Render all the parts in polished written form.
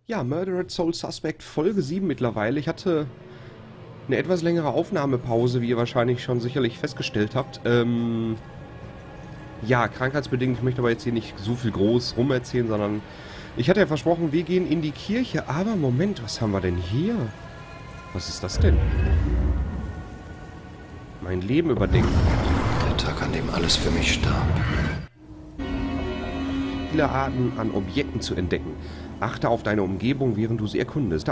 Ja, Murdered Soul Suspect Folge 7 mittlerweile. Ich hatte eine etwas längere Aufnahmepause, wie ihr wahrscheinlich schon sicherlich festgestellt habt. Ja, krankheitsbedingt. Ich möchte aber jetzt hier nicht so viel groß rumerzählen, sondern ich hatte ja versprochen, wir gehen in die Kirche. Aber Moment, was haben wir denn hier? Was ist das denn? Mein Leben überdenken. Der Tag, an dem alles für mich starb. Viele Arten an Objekten zu entdecken. Achte auf deine Umgebung, während du sie erkundest.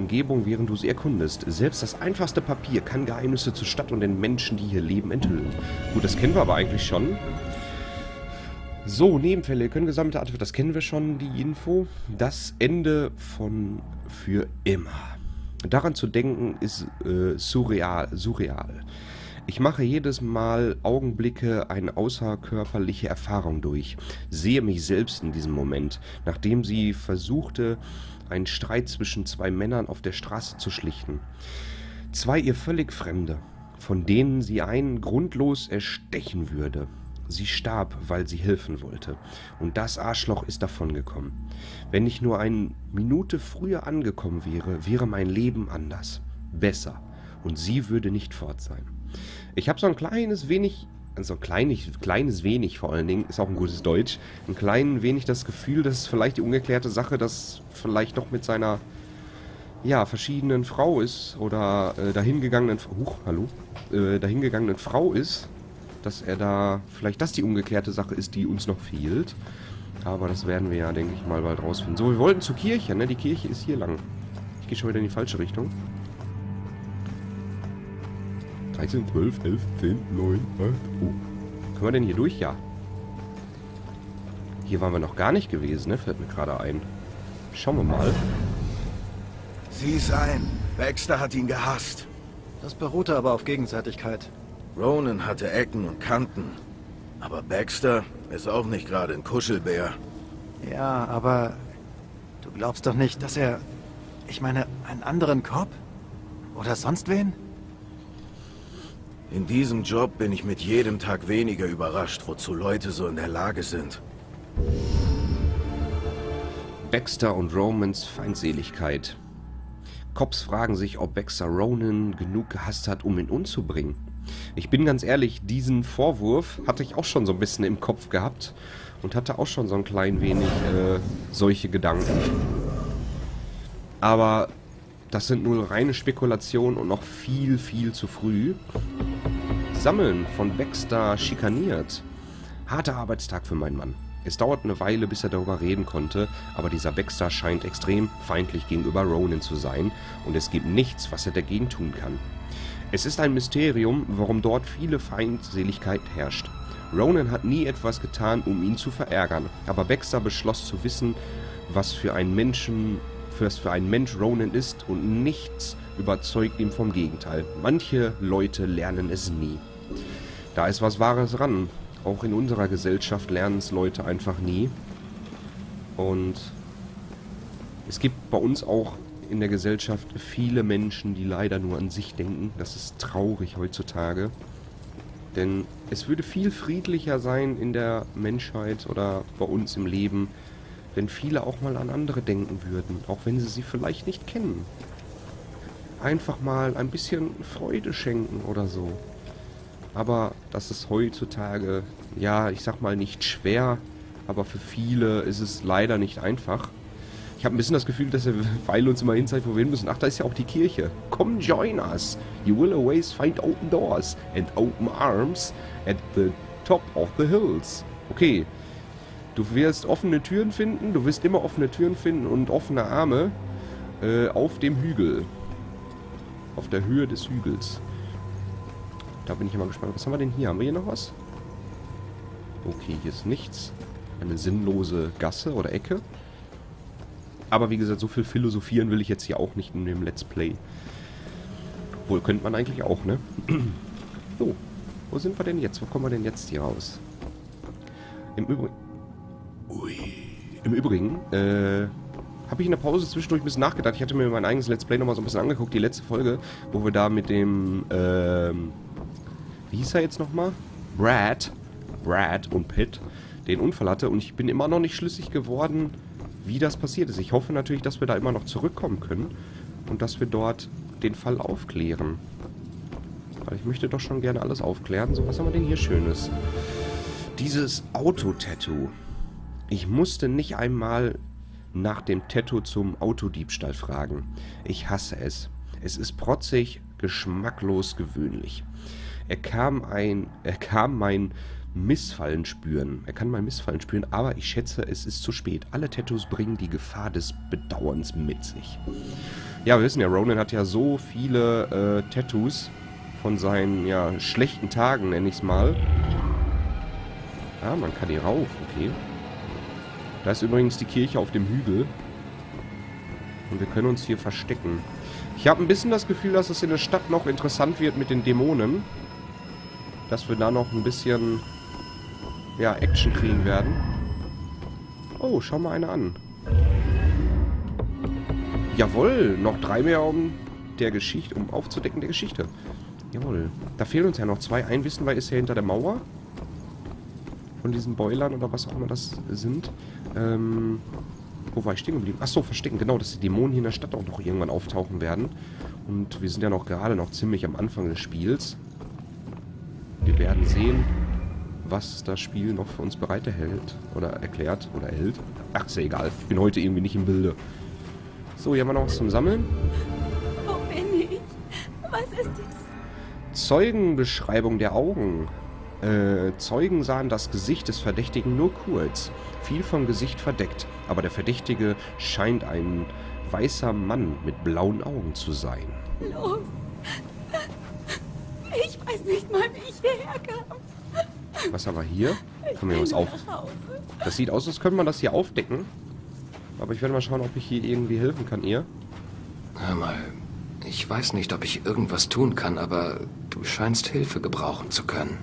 Selbst das einfachste Papier kann Geheimnisse zur Stadt und den Menschen, die hier leben, enthüllen. Gut, das kennen wir aber eigentlich schon. So, Nebenfälle können gesammelte Artefakte. Das kennen wir schon, die Info. Das Ende von für immer. Daran zu denken ist surreal. Ich mache jedes Mal Augenblicke eine außerkörperliche Erfahrung durch. Sehe mich selbst in diesem Moment, nachdem sie versuchte, einen Streit zwischen zwei Männern auf der Straße zu schlichten. Zwei ihr völlig Fremde, von denen sie einen grundlos erstechen würde. Sie starb, weil sie helfen wollte. Und das Arschloch ist davongekommen. Wenn ich nur eine Minute früher angekommen wäre, wäre mein Leben anders. Besser. Und sie würde nicht fort sein. Ich habe so ein kleines wenig, kleines wenig vor allen Dingen, ist auch ein gutes Deutsch, ein klein wenig das Gefühl, dass vielleicht die ungeklärte Sache, das vielleicht doch mit seiner, ja, verschiedenen Frau ist oder dahingegangenen Frau ist, dass er da, vielleicht das die ungeklärte Sache ist, die uns noch fehlt. Aber das werden wir ja, denke ich mal, bald rausfinden. So, wir wollten zur Kirche, ne? Die Kirche ist hier lang. Ich gehe schon wieder in die falsche Richtung. 13, 12, 11, 10, 9, 8. Oh. Können wir denn hier durch? Ja. Hier waren wir noch gar nicht gewesen, ne? Fällt mir gerade ein. Schauen wir mal. Sieh's ein. Baxter hat ihn gehasst. Das beruhte aber auf Gegenseitigkeit. Ronan hatte Ecken und Kanten. Aber Baxter ist auch nicht gerade ein Kuschelbär. Ja, aber du glaubst doch nicht, dass er... Ich meine, einen anderen Cop? Oder sonst wen? In diesem Job bin ich mit jedem Tag weniger überrascht, wozu Leute so in der Lage sind. Baxter und Romans Feindseligkeit. Cops fragen sich, ob Baxter Ronan genug gehasst hat, um ihn umzubringen. Ich bin ganz ehrlich, diesen Vorwurf hatte ich auch schon so ein bisschen im Kopf gehabt und hatte auch schon so ein klein wenig solche Gedanken. Aber das sind nur reine Spekulationen und noch viel, viel zu früh. Sammeln von Baxter schikaniert. Harter Arbeitstag für meinen Mann. Es dauert eine Weile, bis er darüber reden konnte, aber dieser Baxter scheint extrem feindlich gegenüber Ronan zu sein und es gibt nichts, was er dagegen tun kann. Es ist ein Mysterium, warum dort viele Feindseligkeit herrscht. Ronan hat nie etwas getan, um ihn zu verärgern, aber Baxter beschloss zu wissen, was für ein Mensch Ronan ist und nichts überzeugt ihn vom Gegenteil. Manche Leute lernen es nie. Da ist was Wahres dran. Auch in unserer Gesellschaft lernen es Leute einfach nie. Und es gibt bei uns auch in der Gesellschaft viele Menschen, die leider nur an sich denken. Das ist traurig heutzutage. Denn es würde viel friedlicher sein in der Menschheit oder bei uns im Leben, wenn viele auch mal an andere denken würden, auch wenn sie vielleicht nicht kennen. Einfach mal ein bisschen Freude schenken oder so. Aber das ist heutzutage, ja, ich sag mal nicht schwer, aber für viele ist es leider nicht einfach. Ich habe ein bisschen das Gefühl, dass der Pfeil uns immer hinzeigt, wo wir hin müssen. Ach, da ist ja auch die Kirche. Come join us. You will always find open doors and open arms at the top of the hills. Okay. Du wirst offene Türen finden, du wirst immer offene Türen finden und offene Arme auf dem Hügel. Auf der Höhe des Hügels. Da bin ich immer gespannt. Was haben wir denn hier? Haben wir hier noch was? Okay, hier ist nichts. Eine sinnlose Gasse oder Ecke. Aber wie gesagt, so viel philosophieren will ich jetzt hier auch nicht in dem Let's Play. Wohl könnte man eigentlich auch, ne? So, wo sind wir denn jetzt? Wo kommen wir denn jetzt hier raus? Im Übrigen, habe ich in der Pause zwischendurch ein bisschen nachgedacht. Ich hatte mir mein eigenes Let's Play nochmal so ein bisschen angeguckt. Die letzte Folge, wo wir da mit dem, wie hieß er jetzt nochmal? Brad und Pitt den Unfall hatte. Und ich bin immer noch nicht schlüssig geworden, wie das passiert ist. Ich hoffe natürlich, dass wir da immer noch zurückkommen können und dass wir dort den Fall aufklären. Weil ich möchte doch schon gerne alles aufklären. So, was haben wir denn hier Schönes? Dieses Autotattoo. Ich musste nicht einmal nach dem Tattoo zum Autodiebstahl fragen. Ich hasse es. Es ist protzig, geschmacklos, gewöhnlich. Er kann mein Missfallen spüren. Aber ich schätze, es ist zu spät. Alle Tattoos bringen die Gefahr des Bedauerns mit sich. Ja, wir wissen ja, Ronan hat ja so viele Tattoos von seinen, ja, schlechten Tagen, nenne ich es mal. Ah, man kann hier rauf, okay. Da ist übrigens die Kirche auf dem Hügel. Und wir können uns hier verstecken. Ich habe ein bisschen das Gefühl, dass es in der Stadt noch interessant wird mit den Dämonen. Dass wir da noch ein bisschen, ja, Action kriegen werden. Oh, schau mal eine an. Jawohl, noch 3 mehr um aufzudecken der Geschichte. Jawohl. Da fehlen uns ja noch 2. Ein wissen wir, ist ja hinter der Mauer. Von diesen Boilern oder was auch immer das sind. Wo war ich stehen geblieben? Achso, verstecken. Genau, dass die Dämonen hier in der Stadt auch noch irgendwann auftauchen werden. Und wir sind ja noch gerade noch ziemlich am Anfang des Spiels. Wir werden sehen, was das Spiel noch für uns bereithält. Oder erklärt. Oder erhält. Ach, ist ja egal. Ich bin heute irgendwie nicht im Bilde. So, hier haben wir noch was zum Sammeln. Wo bin ich? Was ist das? Zeugenbeschreibung der Augen. Zeugen sahen das Gesicht des Verdächtigen nur kurz. Viel vom Gesicht verdeckt. Aber der Verdächtige scheint ein weißer Mann mit blauen Augen zu sein. Los! Ich weiß nicht mal, wie ich hierher kam. Was haben wir hier? Können wir was auf? Das sieht aus, als könnte man das hier aufdecken. Aber ich werde mal schauen, ob ich hier irgendwie helfen kann, ihr. Hör mal, ich weiß nicht, ob ich irgendwas tun kann, aber du scheinst Hilfe gebrauchen zu können.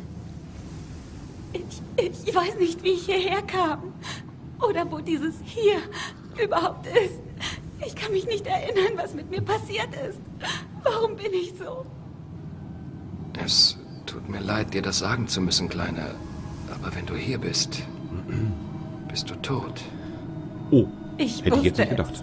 Ich weiß nicht, wie ich hierher kam. Oder wo dieses hier überhaupt ist. Ich kann mich nicht erinnern, was mit mir passiert ist. Warum bin ich so? Es tut mir leid, dir das sagen zu müssen, Kleine. Aber wenn du hier bist, bist du tot. Oh, Ich hätte ich jetzt nicht wusste gedacht.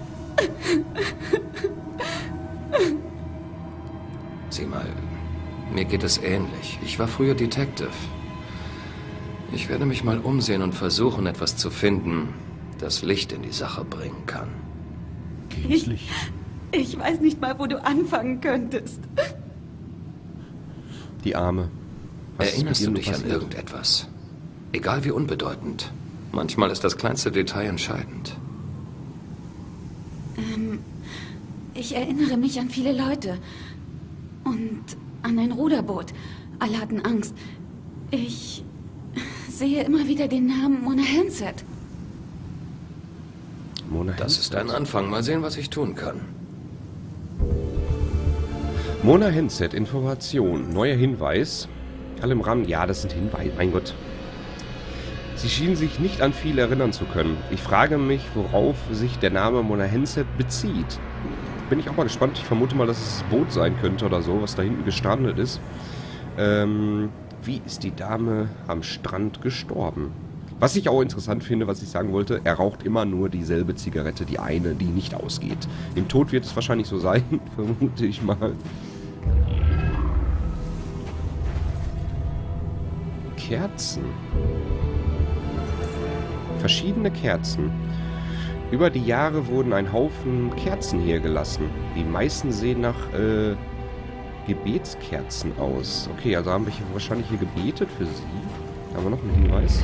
Sieh mal, mir geht es ähnlich. Ich war früher Detective. Ich werde mich mal umsehen und versuchen, etwas zu finden, das Licht in die Sache bringen kann. Gänzlich. Ich weiß nicht mal, wo du anfangen könntest. Die Arme. Was ist Erinnerst mit du ihr dich an passiert? irgendetwas? Egal wie unbedeutend. Manchmal ist das kleinste Detail entscheidend. Ich erinnere mich an viele Leute. Und an ein Ruderboot. Alle hatten Angst. Ich sehe immer wieder den Namen Mona Hensett. Mona Das ist ein Anfang. Mal sehen, was ich tun kann. Mona Hensett, Information. Neuer Hinweis. Alle im Rahmen. Ja, das sind Hinweise. Mein Gott. Sie schienen sich nicht an viel erinnern zu können. Ich frage mich, worauf sich der Name Mona Hensett bezieht. Bin ich auch mal gespannt. Ich vermute mal, dass es das Boot sein könnte oder so, was da hinten gestrandet ist. Wie ist die Dame am Strand gestorben? Was ich auch interessant finde, was ich sagen wollte, er raucht immer nur dieselbe Zigarette, die eine, die nicht ausgeht. Im Tod wird es wahrscheinlich so sein, vermute ich mal. Kerzen. Verschiedene Kerzen. Über die Jahre wurden ein Haufen Kerzen hier gelassen. Die meisten sehen nach Gebetskerzen aus. Okay, also haben wir hier wahrscheinlich hier gebetet für sie. Haben wir noch einen Hinweis?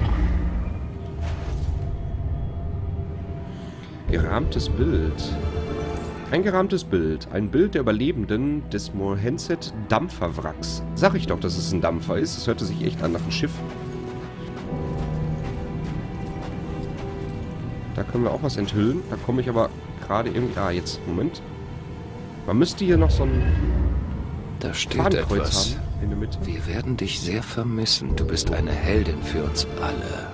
Gerahmtes Bild. Ein gerahmtes Bild. Ein Bild der Überlebenden des Mona Hensett Dampferwracks. Sag ich doch, dass es ein Dampfer ist. Es hörte sich echt an nach einem Schiff. Da können wir auch was enthüllen. Da komme ich aber gerade irgendwie... Ah, jetzt. Moment. Man müsste hier noch so ein Da steht Fadenkreuz etwas. haben in der Mitte. Wir werden dich sehr vermissen. Du bist eine Heldin für uns alle.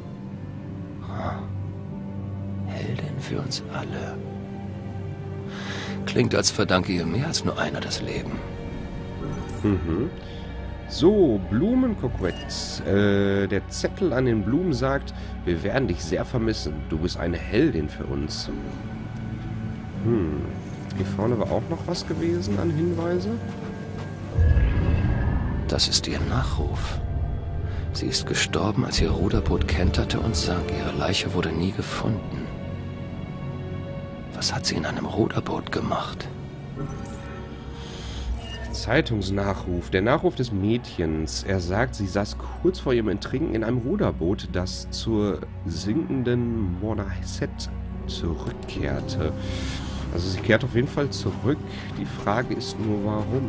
Heldin für uns alle. Klingt, als verdanke ihr mehr als nur einer das Leben. Mhm. So, Blumenkoquett. Der Zettel an den Blumen sagt, wir werden dich sehr vermissen. Du bist eine Heldin für uns. Hier vorne war auch noch was gewesen an Hinweise. Das ist ihr Nachruf. Sie ist gestorben, als ihr Ruderboot kenterte und sank. Ihre Leiche wurde nie gefunden. Was hat sie in einem Ruderboot gemacht? Zeitungsnachruf. Der Nachruf des Mädchens. Er sagt, sie saß kurz vor ihrem Ertrinken in einem Ruderboot, das zur sinkenden Montserrat zurückkehrte. Also sie kehrt auf jeden Fall zurück. Die Frage ist nur, warum?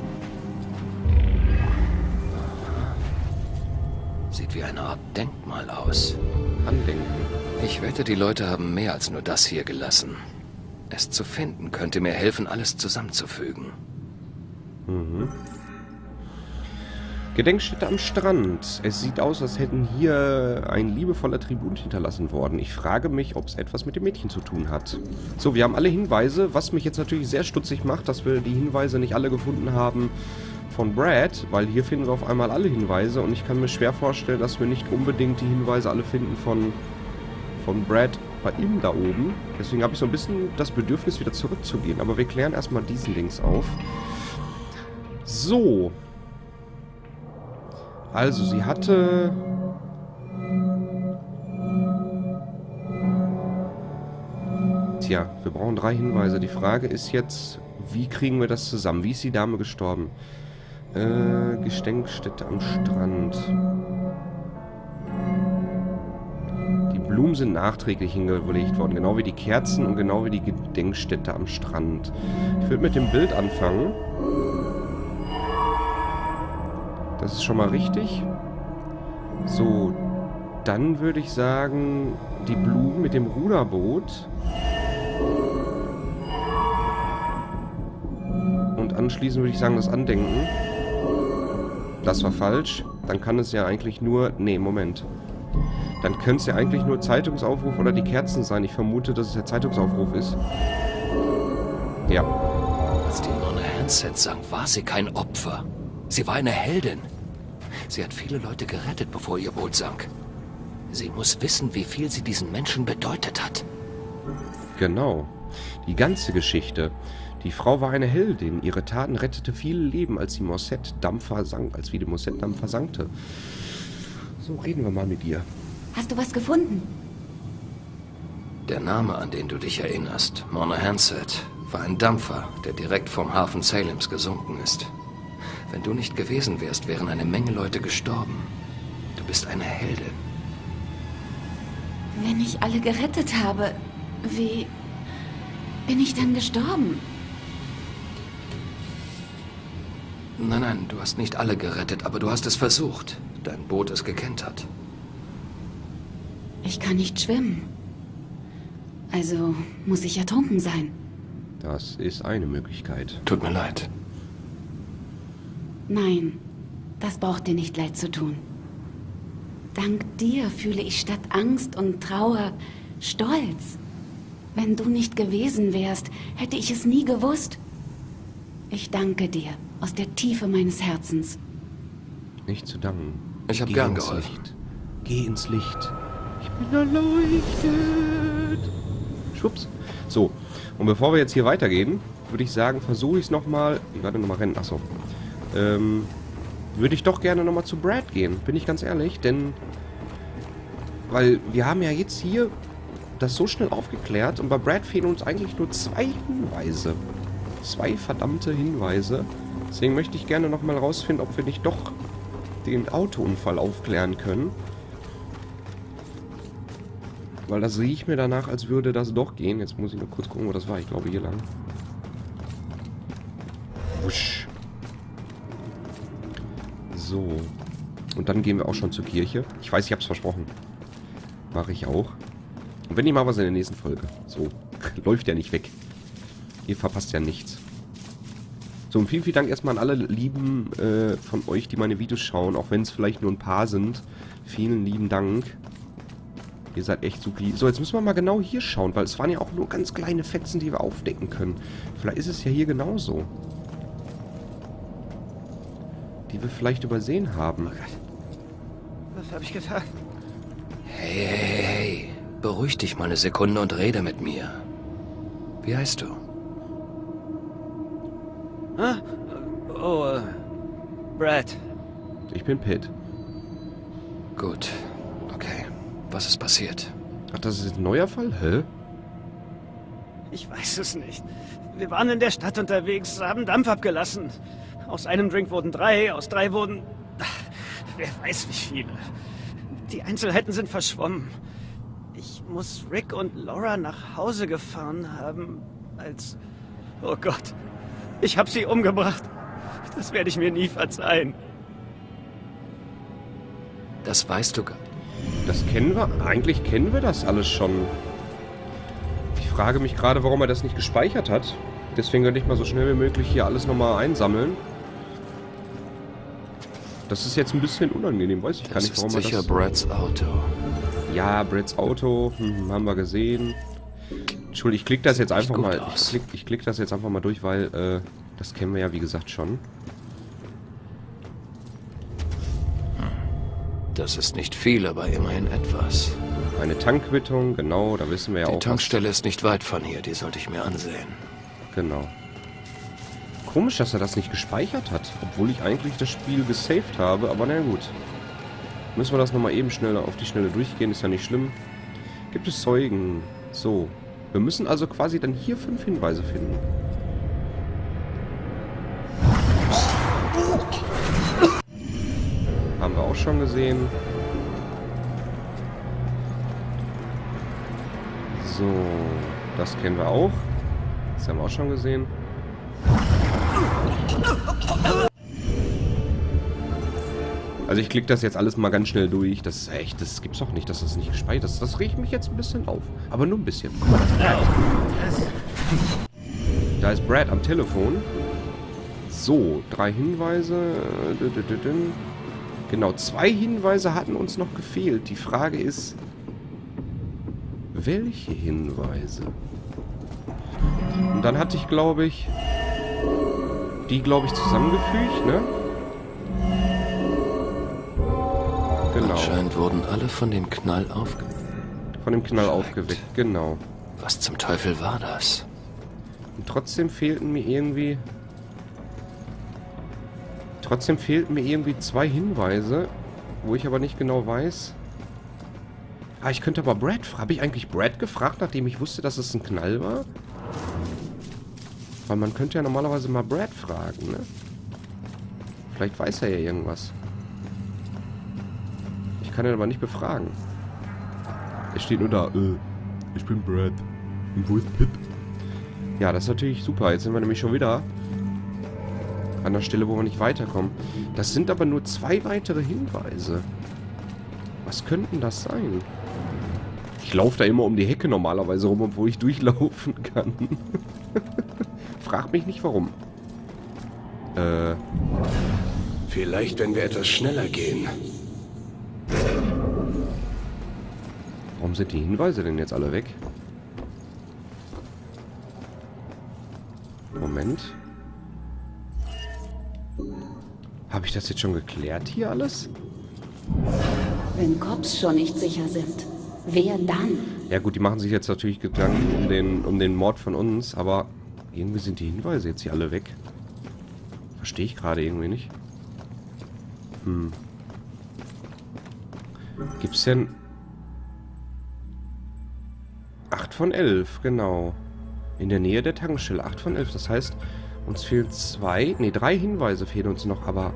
Sieht wie eine Art Denkmal aus. Andenken. Ich wette, die Leute haben mehr als nur das hier gelassen. Es zu finden könnte mir helfen, alles zusammenzufügen. Gedenkstätte am Strand. Es sieht aus, als hätten hier ein liebevoller Tribut hinterlassen worden. Ich frage mich, ob es etwas mit dem Mädchen zu tun hat. So, wir haben alle Hinweise, was mich jetzt natürlich sehr stutzig macht, dass wir die Hinweise nicht alle gefunden haben von Brad, weil hier finden wir auf einmal alle Hinweise und ich kann mir schwer vorstellen, dass wir nicht unbedingt die Hinweise alle finden von Brad bei ihm da oben. Deswegen habe ich so ein bisschen das Bedürfnis, wieder zurückzugehen. Aber wir klären erstmal diesen Dings auf. So. Also, sie hatte... Tja, wir brauchen 3 Hinweise. Die Frage ist jetzt, wie kriegen wir das zusammen? Wie ist die Dame gestorben? Gedenkstätte am Strand. Die Blumen sind nachträglich hingelegt worden, genau wie die Kerzen und genau wie die Gedenkstätte am Strand. Ich würde mit dem Bild anfangen. Das ist schon mal richtig. So, dann würde ich sagen, die Blumen mit dem Ruderboot. Und anschließend würde ich sagen, das Andenken. Das war falsch. Dann kann es ja eigentlich nur... Nee, Moment. Dann könnte es ja eigentlich nur Zeitungsaufruf oder die Kerzen sein. Ich vermute, dass es der Zeitungsaufruf ist. Ja. Als die Nonne Hansett sang, war sie kein Opfer. Sie war eine Heldin. Sie hat viele Leute gerettet, bevor ihr Boot sank. Sie muss wissen, wie viel sie diesen Menschen bedeutet hat. Genau. Die ganze Geschichte. Die Frau war eine Heldin. Ihre Taten rettete viele Leben, als die Mossad-Dampfer sank, als wie die Mossad-Dampfer sankte. So, reden wir mal mit ihr. Hast du was gefunden? Der Name, an den du dich erinnerst, Nonne Hansett, war ein Dampfer, der direkt vom Hafen Salems gesunken ist. Wenn du nicht gewesen wärst, wären eine Menge Leute gestorben. Du bist eine Heldin. Wenn ich alle gerettet habe, wie bin ich dann gestorben? Nein, nein, du hast nicht alle gerettet, aber du hast es versucht. Dein Boot ist gekentert. Ich kann nicht schwimmen. Also muss ich ertrunken sein. Das ist eine Möglichkeit. Tut mir leid. Nein, das braucht dir nicht leid zu tun. Dank dir fühle ich statt Angst und Trauer Stolz. Wenn du nicht gewesen wärst, hätte ich es nie gewusst. Ich danke dir aus der Tiefe meines Herzens. Nicht zu danken. Ich habe Geh gern ins geholfen. Licht. Geh ins Licht. Ich bin erleuchtet. Schwupps. So, und bevor wir jetzt hier weitergehen, würde ich sagen, versuche ich es nochmal... Ich werde nochmal rennen. Achso. Würde ich doch gerne nochmal zu Brad gehen. Bin ich ganz ehrlich, denn... Weil wir haben ja jetzt hier das so schnell aufgeklärt und bei Brad fehlen uns eigentlich nur 2 Hinweise. 2 verdammte Hinweise. Deswegen möchte ich gerne nochmal rausfinden, ob wir nicht doch den Autounfall aufklären können. Weil das sehe ich mir danach, als würde das doch gehen. Jetzt muss ich nur kurz gucken, wo das war. Ich glaube hier lang. Wusch. So. Und dann gehen wir auch schon zur Kirche. Ich weiß, ich habe es versprochen. Mache ich auch. Und wenn ihr mal was in der nächsten Folge. So. Läuft ja nicht weg. Ihr verpasst ja nichts. So, und vielen, vielen Dank erstmal an alle Lieben von euch, die meine Videos schauen. Auch wenn es vielleicht nur ein paar sind. Vielen lieben Dank. Ihr seid echt super. So, jetzt müssen wir mal genau hier schauen, weil es waren ja auch nur ganz kleine Fetzen, die wir aufdecken können. Vielleicht ist es ja hier genauso. die wir vielleicht übersehen haben. Oh Gott. Was habe ich getan? Hey, hey, hey. Beruhig dich mal eine Sekunde und rede mit mir. Wie heißt du? Ah? Oh, Brad. Ich bin Pitt. Gut. Okay. Was ist passiert? Ach, das ist ein neuer Fall? Hä? Ich weiß es nicht. Wir waren in der Stadt unterwegs, haben Dampf abgelassen. Aus einem Drink wurden 3, aus 3 wurden... Wer weiß wie viele. Die Einzelheiten sind verschwommen. Ich muss Rick und Laura nach Hause gefahren haben, als... Oh Gott, ich habe sie umgebracht. Das werde ich mir nie verzeihen. Das weißt du gar... Das kennen wir. Eigentlich kennen wir das alles schon. Ich frage mich gerade, warum er das nicht gespeichert hat. Deswegen werde ich mal so schnell wie möglich hier alles nochmal einsammeln. Das ist jetzt ein bisschen unangenehm, weiß ich gar nicht, warum er das... Das ist sicher Brads Auto. Ja, Brads Auto, haben wir gesehen. Entschuldigung, ich klicke das jetzt einfach mal. Ich klick das jetzt einfach mal durch, weil das kennen wir ja wie gesagt schon. Das ist nicht viel, aber immerhin etwas. Eine Tankquittung, genau, da wissen wir ja auch. Die Tankstelle ist nicht weit von hier, die sollte ich mir ansehen. Genau. Komisch, dass er das nicht gespeichert hat, obwohl ich eigentlich das Spiel gesaved habe, aber na gut. Müssen wir das nochmal eben schnell auf die Schnelle durchgehen, ist ja nicht schlimm. Gibt es Zeugen? So. Wir müssen also quasi dann hier 5 Hinweise finden. Haben wir auch schon gesehen. So. Das kennen wir auch. Das haben wir auch schon gesehen. Also ich klicke das jetzt alles mal ganz schnell durch. Das ist echt, das gibt's doch nicht, dass das nicht gespeichert ist. Das regt mich jetzt ein bisschen auf. Aber nur ein bisschen. Guck mal, da ist Brad am Telefon. So, 3 Hinweise. Genau, 2 Hinweise hatten uns noch gefehlt. Die Frage ist, welche Hinweise? Und dann hatte ich, glaube ich, die, zusammengefügt, ne? Genau. Anscheinend wurden alle von dem Knall aufgeweckt, genau. Was zum Teufel war das? Und trotzdem fehlten mir irgendwie 2 Hinweise, wo ich aber nicht genau weiß. Ah, ich könnte aber Brad... Habe ich eigentlich Brad gefragt, nachdem ich wusste, dass es ein Knall war? Weil man könnte ja normalerweise mal Brad fragen, ne? Vielleicht weiß er ja irgendwas. Ich kann ihn aber nicht befragen. Es steht nur da, ich bin Brad. Und wo ist Pitt? Ja, das ist natürlich super. Jetzt sind wir nämlich schon wieder an der Stelle, wo wir nicht weiterkommen. Das sind aber nur 2 weitere Hinweise. Was könnten das sein? Ich laufe da immer um die Hecke normalerweise rum, obwohl ich durchlaufen kann. Frag mich nicht, warum. Vielleicht, wenn wir etwas schneller gehen. Warum sind die Hinweise denn jetzt alle weg? Moment. Habe ich das jetzt schon geklärt hier alles? Wenn Cops schon nicht sicher sind, wer dann? Ja gut, die machen sich jetzt natürlich Gedanken um den Mord von uns, aber irgendwie sind die Hinweise jetzt hier alle weg. Verstehe ich gerade irgendwie nicht. Gibt's denn... 8 von 11, genau. In der Nähe der Tankstelle. 8 von 11, das heißt, uns fehlen 3 Hinweise fehlen uns noch, aber...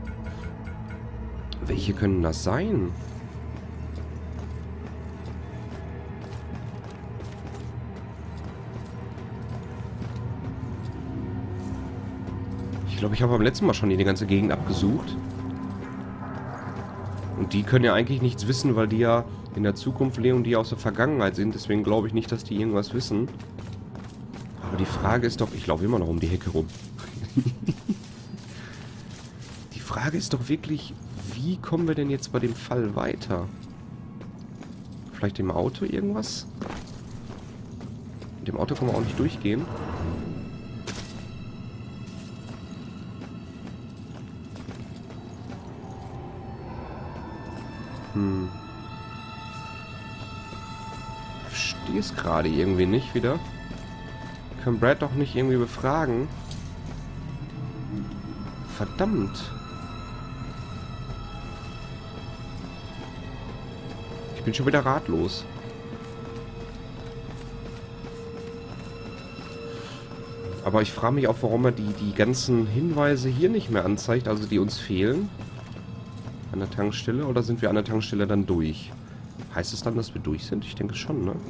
Welche können das sein? Ich glaube, ich habe beim letzten Mal schon die ganze Gegend abgesucht. Und die können ja eigentlich nichts wissen, weil die ja in der Zukunft leben und die aus der Vergangenheit sind. Deswegen glaube ich nicht, dass die irgendwas wissen. Aber die Frage ist doch... Ich laufe immer noch um die Hecke rum. Die Frage ist doch wirklich, wie kommen wir denn jetzt bei dem Fall weiter? Vielleicht im Auto irgendwas? Mit dem Auto können wir auch nicht durchgehen. Ich verstehe es gerade irgendwie nicht wieder. Kann Brad doch nicht irgendwie befragen. Verdammt. Ich bin schon wieder ratlos. Aber ich frage mich auch, warum er die ganzen Hinweise hier nicht mehr anzeigt, also die uns fehlen. An der Tankstelle, oder sind wir an der Tankstelle dann durch? Heißt es dann, dass wir durch sind? Ich denke schon, ne?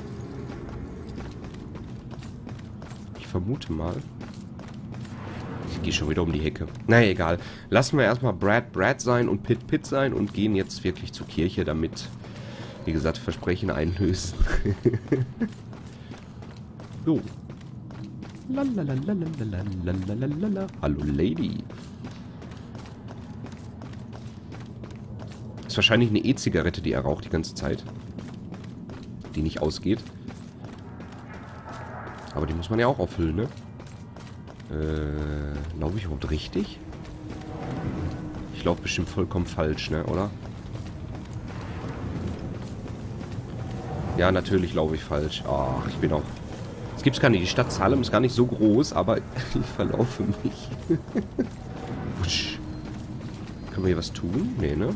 Ich vermute mal. Ich gehe schon wieder um die Hecke. Naja, egal. Lassen wir erstmal Brad sein und Pitt sein und gehen jetzt wirklich zur Kirche, damit, wie gesagt, Versprechen einlösen. So. Lalalalalalalalalala. Hallo, Lady. Ist wahrscheinlich eine E-Zigarette, die er raucht die ganze Zeit. Die nicht ausgeht. Aber die muss man ja auch auffüllen, ne? Laufe ich überhaupt richtig? Ich laufe bestimmt vollkommen falsch, ne, oder? Ja, natürlich laufe ich falsch. Ach, ich bin auch... Es gibt's gar nicht. Die Stadt Salem ist gar nicht so groß, aber ich verlaufe mich. Wusch. Können wir hier was tun? Nee, ne?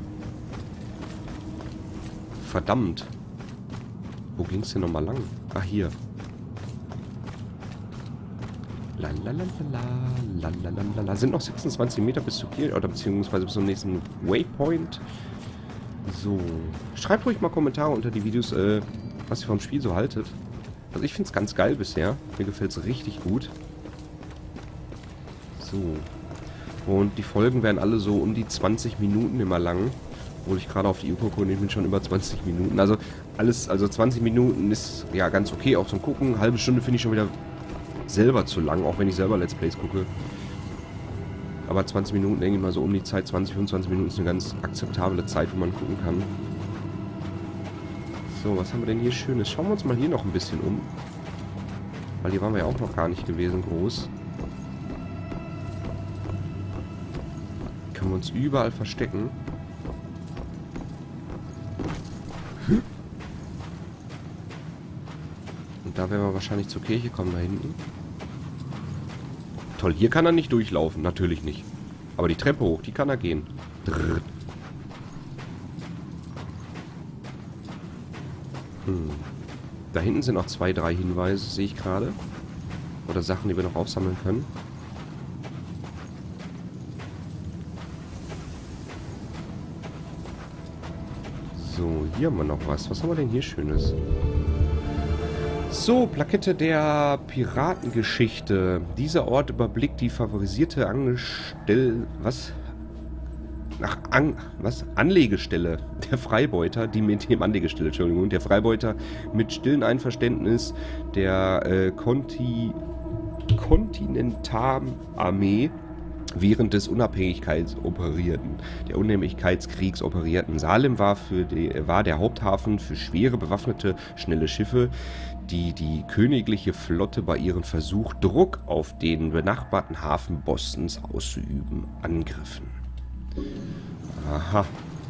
Verdammt. Wo ging's denn nochmal lang? Ah, hier. Lalalala. Sind noch 26 Meter bis zur Kirche, oder beziehungsweise bis zum nächsten Waypoint. So. Schreibt ruhig mal Kommentare unter die Videos, was ihr vom Spiel so haltet. Also ich finde es ganz geil bisher. Mir gefällt es richtig gut. So. Und die Folgen werden alle so um die 20 Minuten immer lang. Obwohl ich gerade auf die Uhr gucke und ich bin schon über 20 Minuten. Also alles, also 20 Minuten ist ja ganz okay, auch zum Gucken. Eine halbe Stunde finde ich schon wieder selber zu lang, auch wenn ich selber Let's Plays gucke. Aber 20 Minuten, denke ich mal, so um die Zeit, 20, 25 Minuten ist eine ganz akzeptable Zeit, wo man gucken kann. So, was haben wir denn hier Schönes? Schauen wir uns mal hier noch ein bisschen um. Weil hier waren wir ja auch noch gar nicht gewesen, groß. Können wir uns überall verstecken. Und da werden wir wahrscheinlich zur Kirche kommen, da hinten. Toll, hier kann er nicht durchlaufen. Natürlich nicht. Aber die Treppe hoch, die kann er gehen. Drrr. Da hinten sind noch 2, 3 Hinweise, sehe ich gerade. Oder Sachen, die wir noch aufsammeln können. So, hier haben wir noch was. Was haben wir denn hier Schönes? So, Plakette der Piratengeschichte. Dieser Ort überblickt die favorisierte Anlegestelle der Freibeuter, der Freibeuter mit stillem Einverständnis der Kontinentalarmee während des Unabhängigkeitskriegs operierten. Salem war der Haupthafen für schwere bewaffnete, schnelle Schiffe, die die königliche Flotte bei ihrem Versuch, Druck auf den benachbarten Hafen Bostons auszuüben, angriffen. Aha.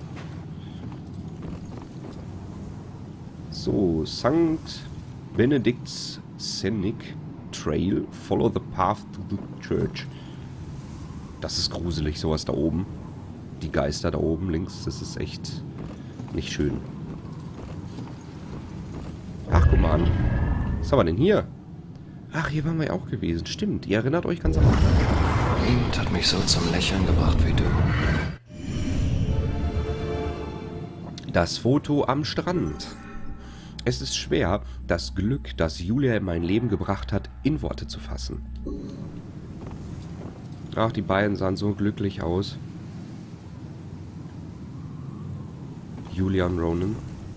So, St. Benedict's Scenic Trail. Follow the path to the church. Das ist gruselig, sowas da oben. Die Geister da oben links, das ist echt nicht schön. Ach, guck mal an. Was haben wir denn hier? Ach, hier waren wir ja auch gewesen. Stimmt, ihr erinnert euch ganz am Anfang. Niemand hat mich so zum Lächeln gebracht wie du. Das Foto am Strand. Es ist schwer, das Glück, das Julia in mein Leben gebracht hat, in Worte zu fassen. Ach, die beiden sahen so glücklich aus. Julia und Ronan.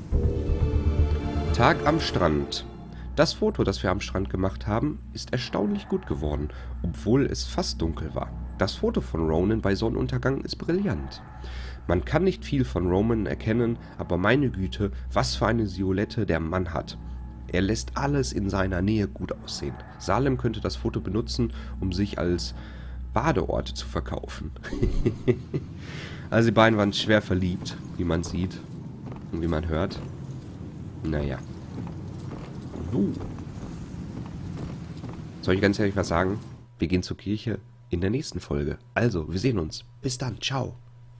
Tag am Strand. Das Foto, das wir am Strand gemacht haben, ist erstaunlich gut geworden, obwohl es fast dunkel war. Das Foto von Ronan bei Sonnenuntergang ist brillant. Man kann nicht viel von Ronan erkennen, aber meine Güte, was für eine Silhouette der Mann hat. Er lässt alles in seiner Nähe gut aussehen. Salem könnte das Foto benutzen, um sich als Badeort zu verkaufen. Also die beiden waren schwer verliebt, wie man sieht und wie man hört. Naja. Soll ich ganz ehrlich was sagen? Wir gehen zur Kirche in der nächsten Folge. Also, wir sehen uns. Bis dann. Ciao.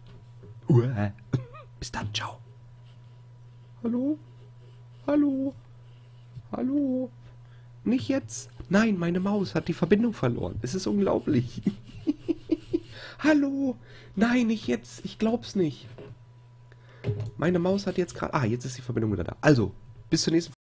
Bis dann. Ciao. Hallo? Hallo? Hallo? Nicht jetzt? Nein, meine Maus hat die Verbindung verloren. Es ist unglaublich. Hallo? Nein, nicht jetzt. Ich glaub's nicht. Meine Maus hat jetzt gerade... Ah, jetzt ist die Verbindung wieder da. Also, bis zur nächsten